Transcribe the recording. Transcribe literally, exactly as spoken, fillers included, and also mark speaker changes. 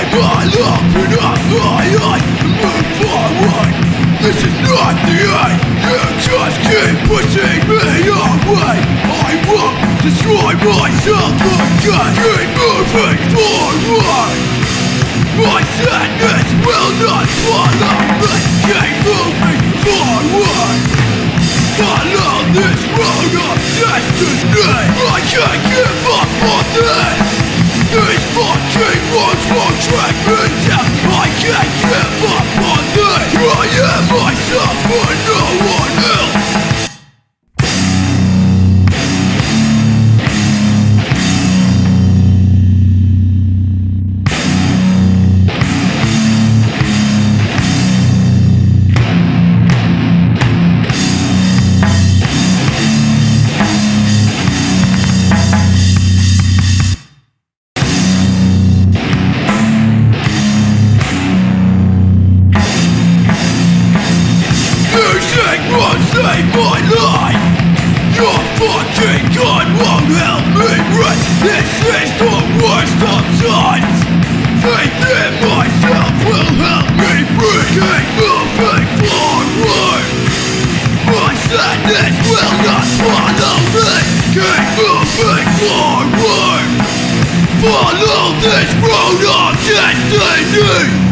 Speaker 1: my love and up my eye and move forward. This is not the end. You just keep pushing me away. I won't destroy myself again. Keep moving forward. My sadness will not swallow me. Keep moving forward. Follow this road of destiny. I can't give up on this. These fucking roads won't track me down. I can't give up on this. I am myself and no one else. Music won't save my life. Your fucking gun won't help me right. This is the worst of times. Faith in myself will help me breathe. Keep moving forward. My sadness will not swallow me. Keep moving forward. Follow this road of destiny.